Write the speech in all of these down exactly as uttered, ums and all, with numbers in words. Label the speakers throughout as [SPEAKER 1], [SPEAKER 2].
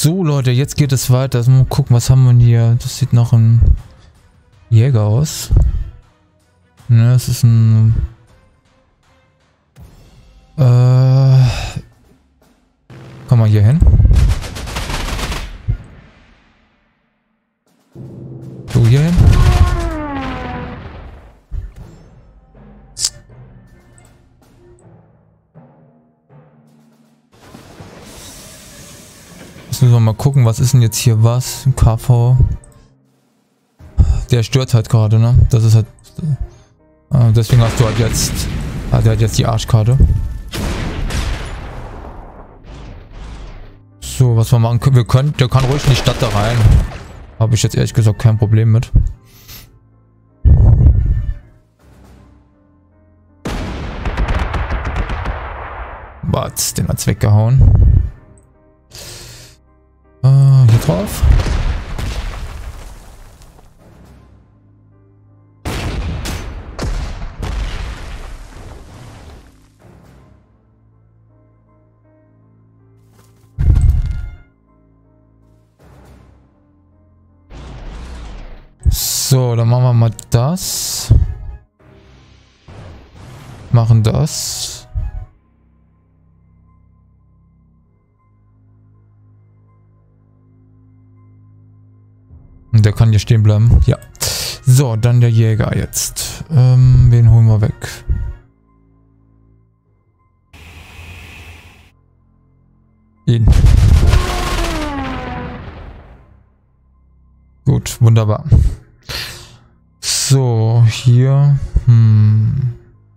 [SPEAKER 1] So Leute, jetzt geht es weiter. Also mal gucken, was haben wir denn hier? Das sieht nach einem Jäger aus. Ne, es ist ein... Äh... Komm mal hier hin. Du hier hin. Jetzt müssen wir mal gucken, was ist denn jetzt hier was? Ein K V. Der stört halt gerade, ne? Das ist halt... Äh, deswegen hast du halt jetzt... Ah, der hat jetzt die Arschkarte. So, was wir machen können. Wir können... Der kann ruhig in die Stadt da rein. Habe ich jetzt ehrlich gesagt kein Problem mit. Was? Den hat's weggehauen. Äh, hier drauf. So, dann machen wir mal das. Machen das. Und der kann hier stehen bleiben. Ja. So, dann der Jäger jetzt. Ähm, wen holen wir weg? Ihn. Gut, wunderbar. So, hier. Hm.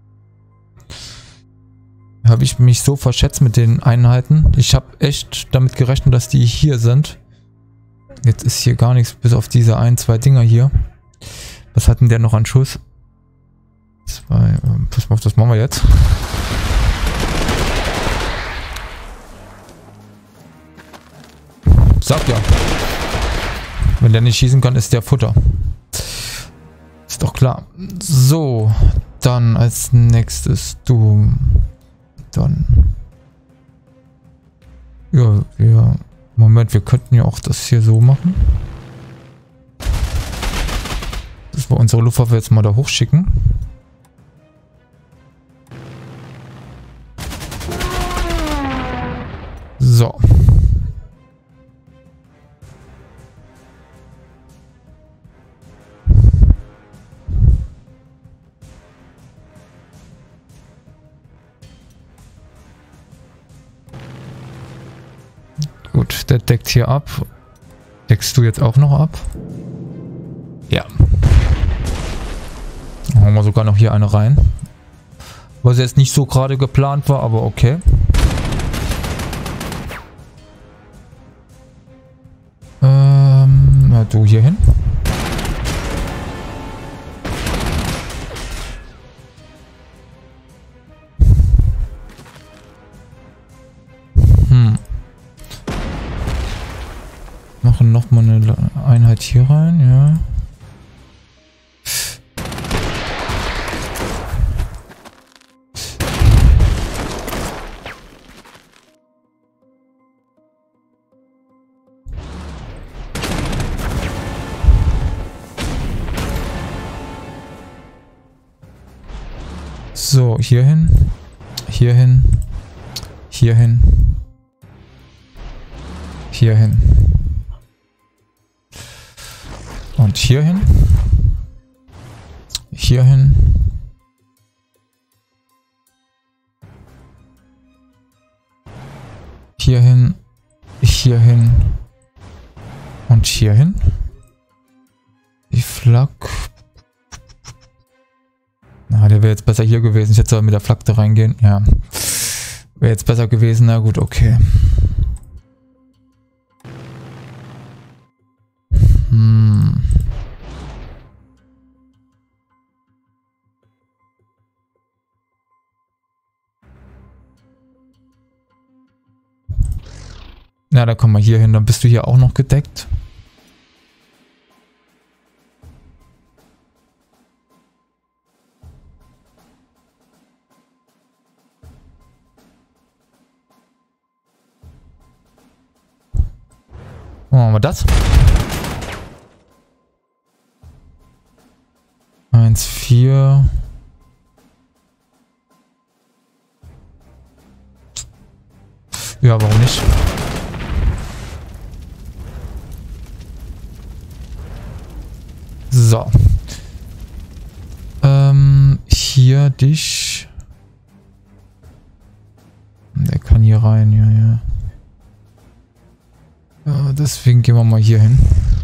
[SPEAKER 1] Habe ich mich so verschätzt mit den Einheiten. Ich habe echt damit gerechnet, dass die hier sind. Jetzt ist hier gar nichts, bis auf diese ein, zwei Dinger hier. Was hat denn der noch an Schuss? Zwei, äh, pass mal auf, das machen wir jetzt. Sag ja. Wenn der nicht schießen kann, ist der Futter. Ist doch klar. So, dann als nächstes du. Dann. Ja, wir. Moment, wir könnten ja auch das hier so machen. Dass wir unsere Luftwaffe jetzt mal da hochschicken. So. Gut, der deckt hier ab. Deckst du jetzt auch noch ab? Ja. Dann hauen wir sogar noch hier eine rein. Was jetzt nicht so gerade geplant war, aber okay. Ähm, na du hier hin. Machen noch mal eine Einheit hier rein, ja. So, hier hin, hier hin, hier hin, hier hin. Und hier hin. Hier hin. Hier hin. Hier hin. Und hier hin. Die Flak. Na, der wäre jetzt besser hier gewesen. Ich hätte soll mit der Flak da reingehen. Ja. Wäre jetzt besser gewesen. Na gut, okay. Hm. Na, da kommen wir hier hin. Dann bist du hier auch noch gedeckt. Machen wir das. eins, vier. Ja, warum nicht? So. Ähm, hier dich. Der kann hier rein, ja, ja. Ja, deswegen gehen wir mal hier hin.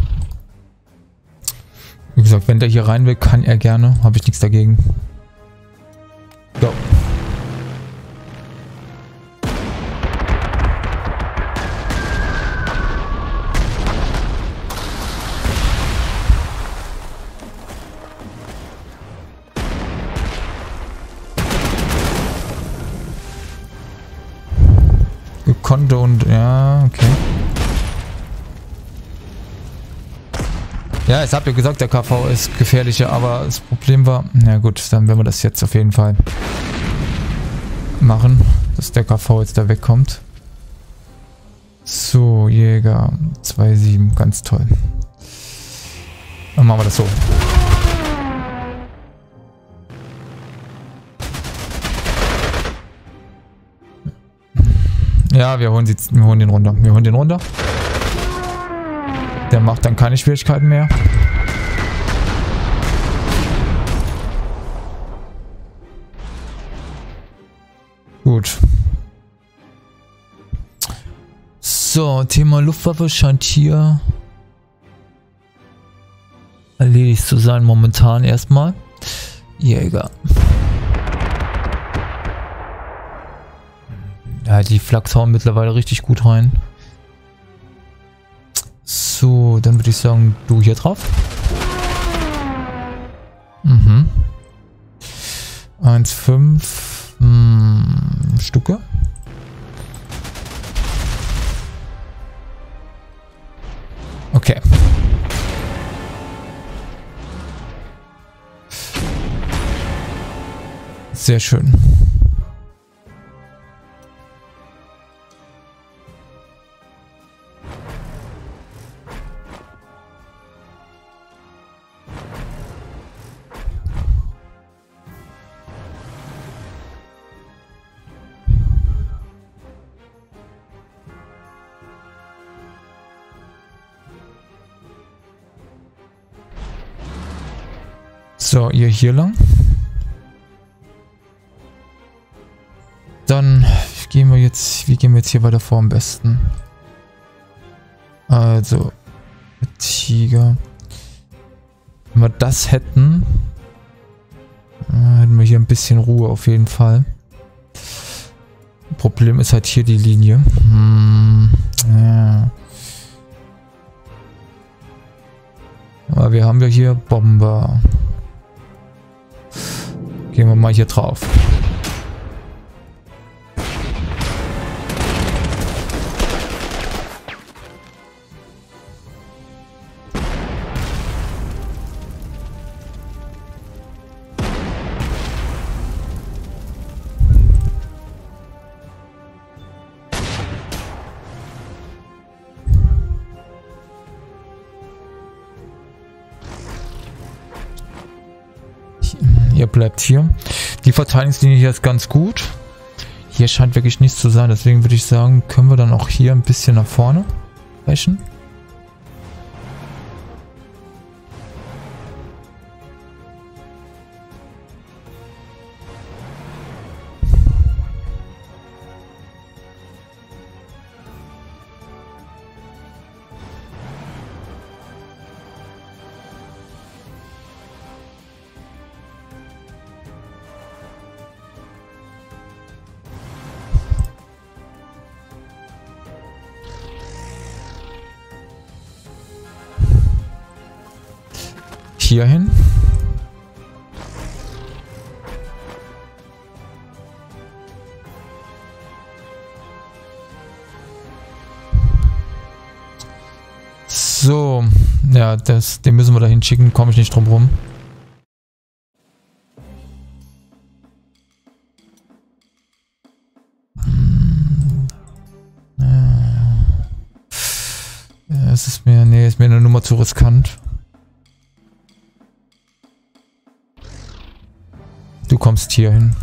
[SPEAKER 1] Wie gesagt, wenn der hier rein will, kann er gerne. Habe ich nichts dagegen. Go. Konto und ja, okay. Ja, ich habe ja gesagt, der K V ist gefährlicher, aber das Problem war, na gut, dann werden wir das jetzt auf jeden Fall machen, dass der K V jetzt da wegkommt. So, Jäger zwei sieben, ganz toll. Dann machen wir das so. Ja, wir holen, sie, wir holen den runter. Wir holen den runter. Der macht dann keine Schwierigkeiten mehr. Gut. So, Thema Luftwaffe scheint hier erledigt zu sein momentan erstmal. Jäger. Ja, die Flaks hauen mittlerweile richtig gut rein. So, dann würde ich sagen, du hier drauf. Mhm. eins fünf hm, Stücke. Okay. Sehr schön. So, ihr hier lang. Dann gehen wir jetzt, wie gehen wir jetzt hier weiter vor am besten? Also, Tiger. Wenn wir das hätten, hätten wir hier ein bisschen Ruhe auf jeden Fall. Problem ist halt hier die Linie. Hm, ja. Aber wir haben ja hier Bomber. Gehen wir mal hier drauf. Ihr bleibt hier. Die Verteidigungslinie hier ist ganz gut. Hier scheint wirklich nichts zu sein. Deswegen würde ich sagen, können wir dann auch hier ein bisschen nach vorne brechen. Hier hin. So, ja, das, den müssen wir da hinschicken, komme ich nicht drum rum. Ja, es ist mir, nee, ist mir eine Nummer zu riskant. Du kommst hier hin.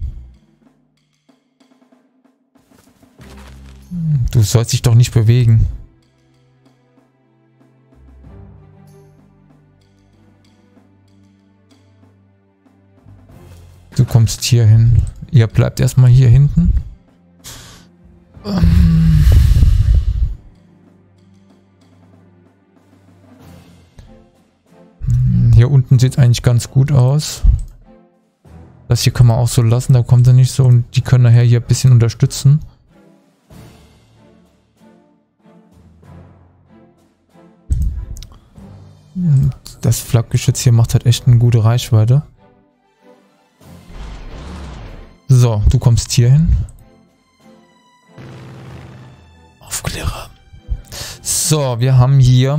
[SPEAKER 1] Du sollst dich doch nicht bewegen. Du kommst hier hin. Ihr bleibt erstmal hier hinten. Ähm hier unten sieht es eigentlich ganz gut aus. Das hier kann man auch so lassen, da kommt er nicht so. Und die können nachher hier ein bisschen unterstützen. Das Flakgeschütz hier macht halt echt eine gute Reichweite. So, du kommst hier hin. Aufklärer. So, wir haben hier...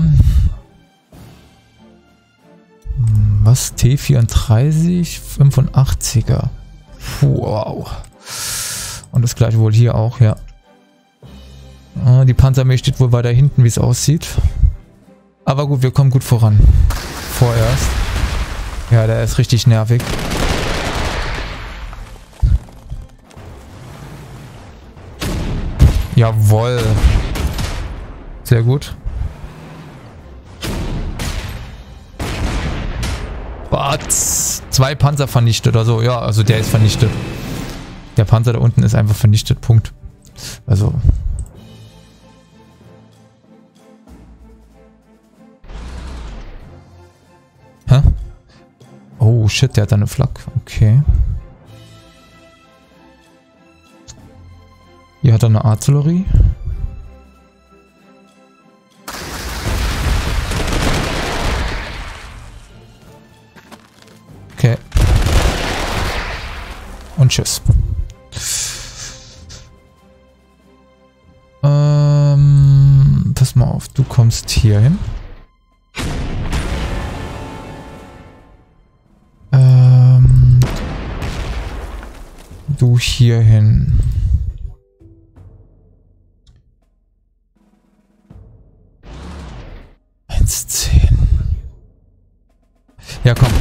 [SPEAKER 1] Was? T vierunddreißig, fünfundachtziger. Puh, wow. Und das gleiche wohl hier auch, ja. Die Panzerarmee steht wohl weiter hinten, wie es aussieht. Aber gut, wir kommen gut voran. Vorerst. Ja, der ist richtig nervig. Jawohl. Sehr gut. Batz. Zwei Panzer vernichtet oder so. Ja, also der ist vernichtet. Der Panzer da unten ist einfach vernichtet. Punkt. Also... Hä? Oh shit, der hat da eine Flak. Okay. Hier hat er eine Artillerie. Okay. Und tschüss. Ähm, pass mal auf, du kommst hier hin. Ähm, du hier hin. eins zehn. Ja, komm.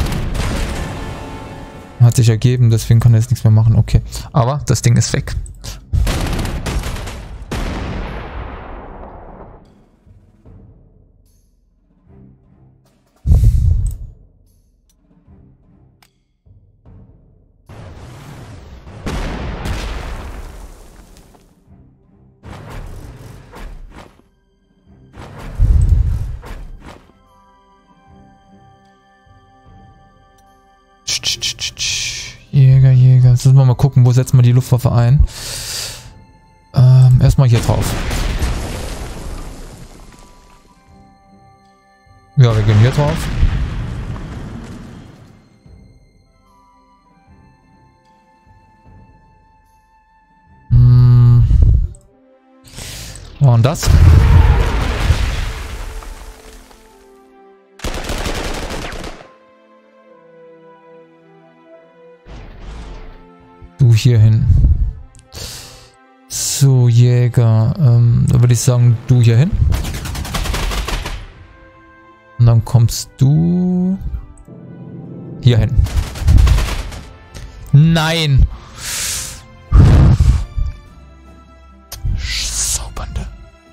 [SPEAKER 1] Hat sich ergeben, deswegen kann er jetzt nichts mehr machen. Okay. Aber das Ding ist weg. Jäger, Jäger. Jetzt müssen wir mal gucken, wo setzen wir die Luftwaffe ein. Ähm, erstmal hier drauf. Ja, wir gehen hier drauf. Hm. Und das? Du hier hin. So, Jäger. Ähm, da würde ich sagen, du hier hin. Und dann kommst du hier hin. Nein! Saubernde.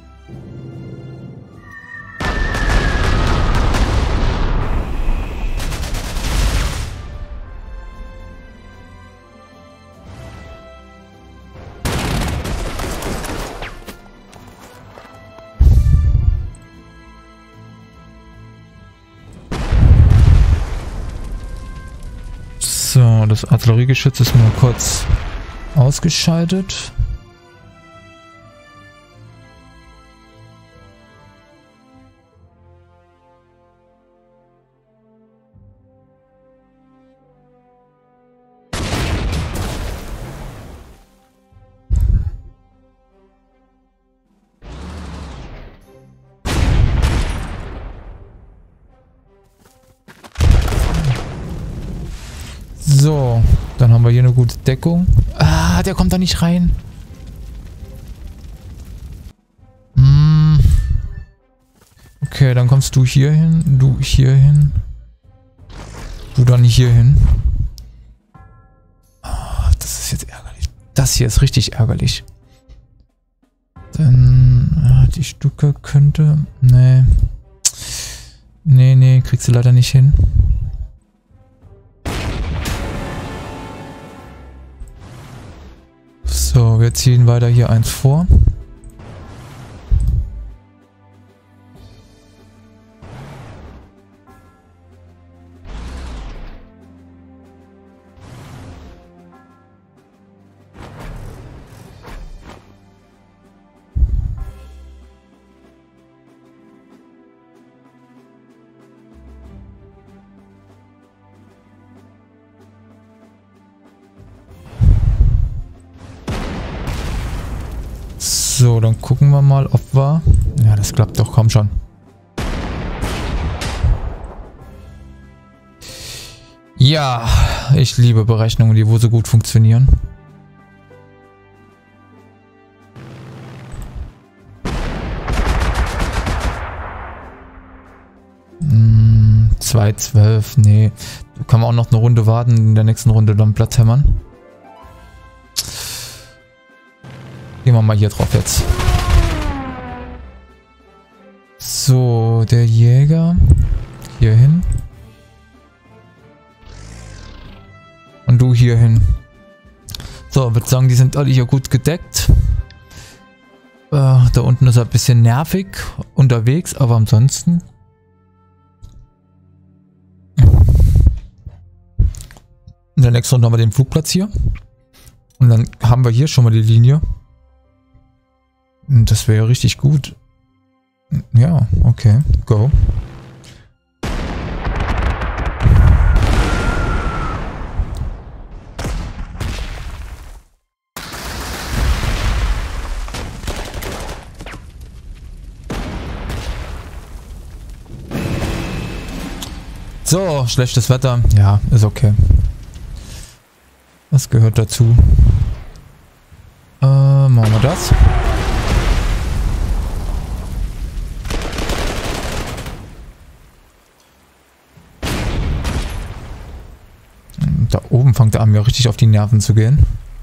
[SPEAKER 1] So, das Artilleriegeschütz ist mal kurz ausgeschaltet. So, dann haben wir hier eine gute Deckung. Ah, der kommt da nicht rein. Hm. Okay, dann kommst du hier hin, du hier hin, du dann hier hin. Oh, das ist jetzt ärgerlich. Das hier ist richtig ärgerlich. Dann, die Stuka könnte... Nee. Nee, nee, kriegst du leider nicht hin. So, wir ziehen weiter hier eins vor. So, dann gucken wir mal, ob wir... Ja, das klappt doch, komm schon. Ja, ich liebe Berechnungen, die wo so gut funktionieren. Hm, zwei zwölf, nee. Da kann man auch noch eine Runde warten, in der nächsten Runde dann Platz hämmern. Gehen wir mal hier drauf jetzt. So, der Jäger. Hier hin. Und du hier hin. So, ich würde sagen, die sind alle hier gut gedeckt. Äh, da unten ist er ein bisschen nervig unterwegs, aber ansonsten... In der nächsten Runde haben wir den Flugplatz hier. Und dann haben wir hier schon mal die Linie. Das wäre richtig gut. Ja, okay. Go. So, schlechtes Wetter. Ja, ist okay. Das gehört dazu. Äh, machen wir das. Da oben fängt er an, mir richtig auf die Nerven zu gehen.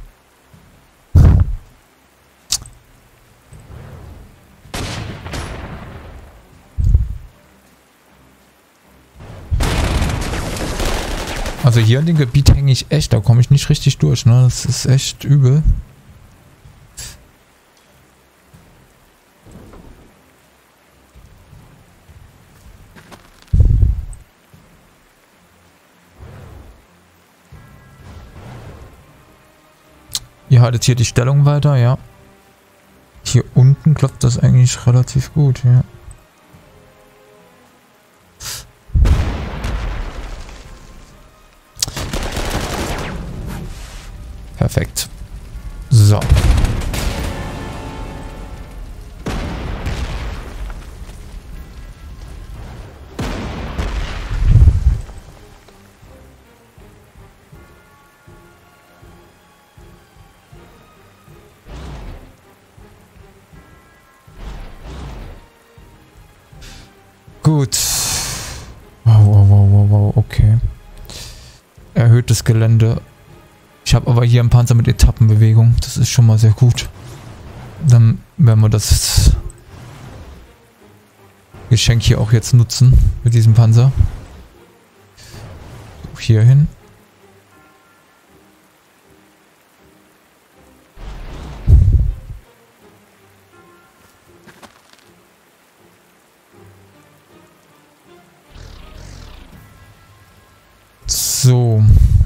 [SPEAKER 1] Also hier in dem Gebiet hänge ich echt, da komme ich nicht richtig durch, ne? Das ist echt übel. Ihr haltet hier die Stellung weiter, ja. Hier unten klappt das eigentlich relativ gut, ja. Perfekt. So. Gut. Wow, wow, wow, wow, wow, okay. Erhöhtes Gelände. Ich habe aber hier einen Panzer mit Etappenbewegung. Das ist schon mal sehr gut. Dann werden wir das Geschenk hier auch jetzt nutzen mit diesem Panzer. Hier hin. So.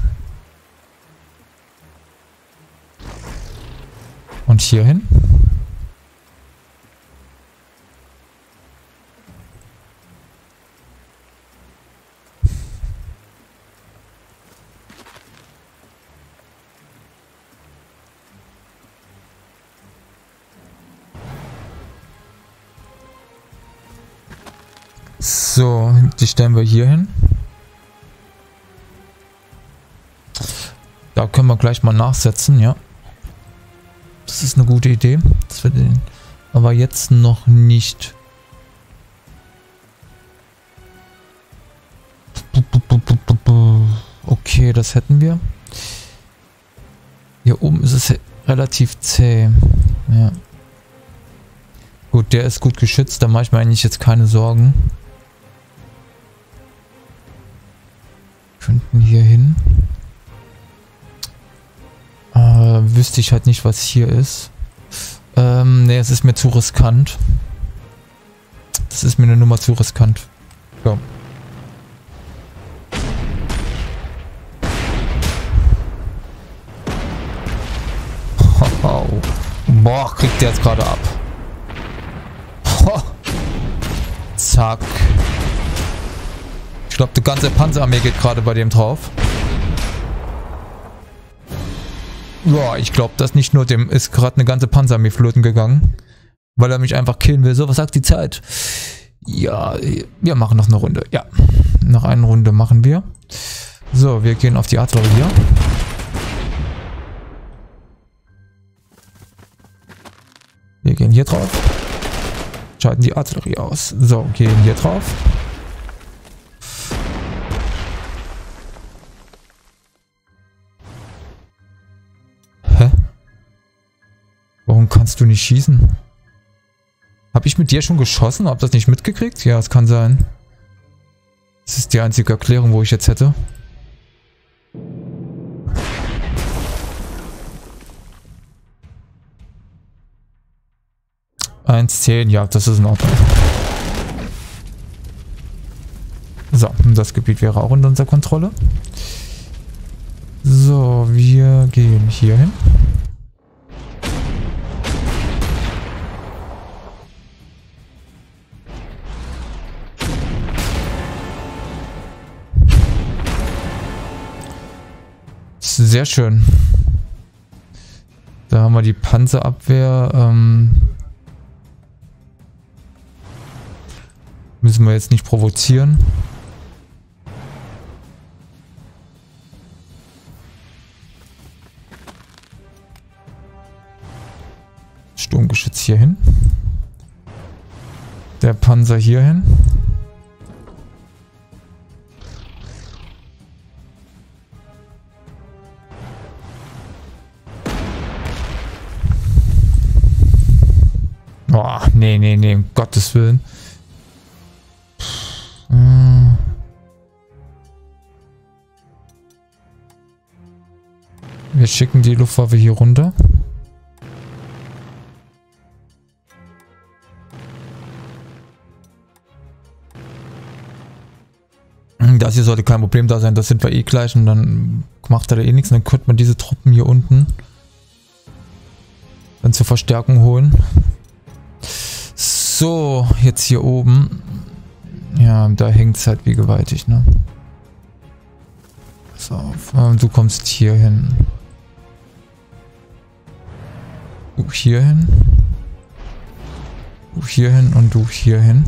[SPEAKER 1] Und hier hin. So, die stellen wir hier hin. Da können wir gleich mal nachsetzen, ja. Das ist eine gute Idee. Das wird den aber jetzt noch nicht. Okay, das hätten wir. Hier oben ist es relativ zäh. Ja. Gut, der ist gut geschützt, da mache ich mir eigentlich jetzt keine Sorgen. Könnten hier hin. Äh, wüsste ich halt nicht, was hier ist. Ähm, ne, es ist mir zu riskant. Das ist mir eine Nummer zu riskant. So. Oh. Boah, kriegt der jetzt gerade ab. Oh. Zack. Ich glaube, die ganze Panzerarmee geht gerade bei dem drauf. Ja, ich glaube, das nicht nur dem ist gerade eine ganze Panzerarmee flöten gegangen. Weil er mich einfach killen will. So, was sagt die Zeit? Ja, wir machen noch eine Runde. Ja, noch eine Runde machen wir. So, wir gehen auf die Artillerie. Wir gehen hier drauf. Schalten die Artillerie aus. So, gehen hier drauf. Hä? Warum kannst du nicht schießen? Habe ich mit dir schon geschossen? Hab das nicht mitgekriegt? Ja, es kann sein. Das ist die einzige Erklärung, wo ich jetzt hätte. eins zehn, ja, das ist in Ordnung. So, das Gebiet wäre auch unter unserer Kontrolle. So, wir gehen hier hin. Sehr schön. Da haben wir die Panzerabwehr. Ähm, müssen wir jetzt nicht provozieren. Sturmgeschütz hier hin. Der Panzer hier hin. Boah, nee, nee, nee, um Gottes Willen. Hm. Wir schicken die Luftwaffe hier runter. Das hier sollte kein Problem da sein, das sind wir eh gleich und dann macht er da eh nichts. Und dann könnte man diese Truppen hier unten dann zur Verstärkung holen. So, jetzt hier oben. Ja, da hängt es halt wie gewaltig, ne? Pass auf, du kommst hier hin. Du hier hin. Du hier hin und du hier hin.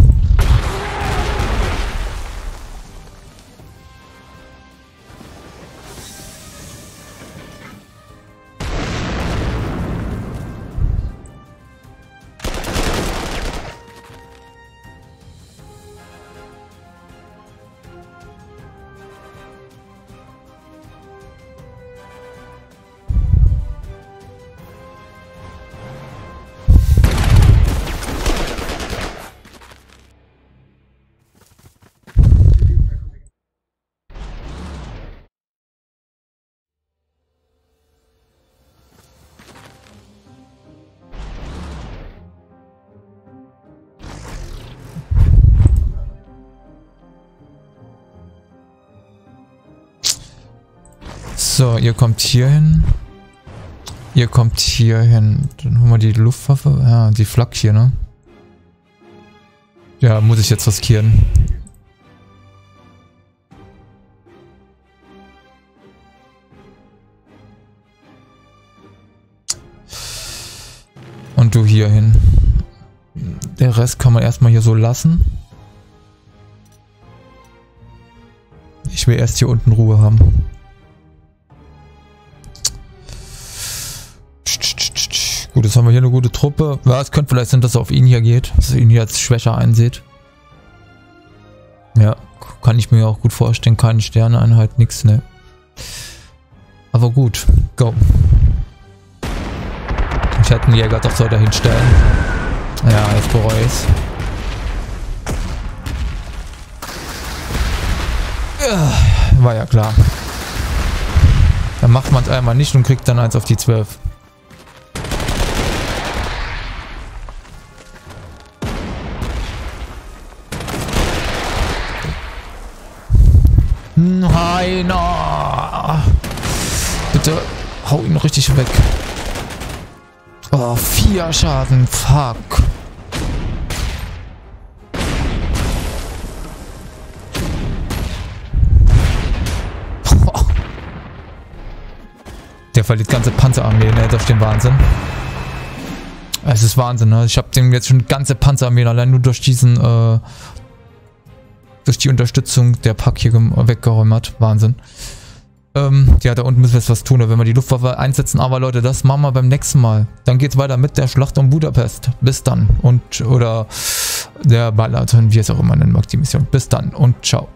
[SPEAKER 1] So, ihr kommt hier hin. Ihr kommt hier hin. Dann holen wir die Luftwaffe. Ja, die Flak hier, ne? Ja, muss ich jetzt riskieren. Und du hier hin. Der Rest kann man erstmal hier so lassen. Ich will erst hier unten Ruhe haben. Gut, jetzt haben wir hier eine gute Truppe. Ja, es könnte vielleicht sein, dass es auf ihn hier geht. Dass er ihn hier als schwächer einsieht. Ja, kann ich mir auch gut vorstellen. Keine Sterneeinheit, nix, ne. Aber gut, go. Ich hätte einen Jäger doch so dahin stellen. Ja, jetzt bereue ich es. Ja, war ja klar. Dann macht man es einmal nicht und kriegt dann eins auf die zwölf. Nein! Oh. Bitte hau ihn richtig weg. Oh, vier Schaden. Fuck. Oh. Der verliert ganze Panzerarmee, ne? Das ist der Wahnsinn. Es ist Wahnsinn, ne? Ich habe dem jetzt schon ganze Panzerarmee allein nur durch diesen, äh, durch die Unterstützung der Pack hier weggeräumt. Wahnsinn. Ähm, ja, da unten müssen wir jetzt was tun, wenn wir die Luftwaffe einsetzen. Aber Leute, das machen wir beim nächsten Mal. Dann geht's weiter mit der Schlacht um Budapest. Bis dann. Und, oder der Ballon, wie es auch immer nennen mag, die Mission. Bis dann und ciao.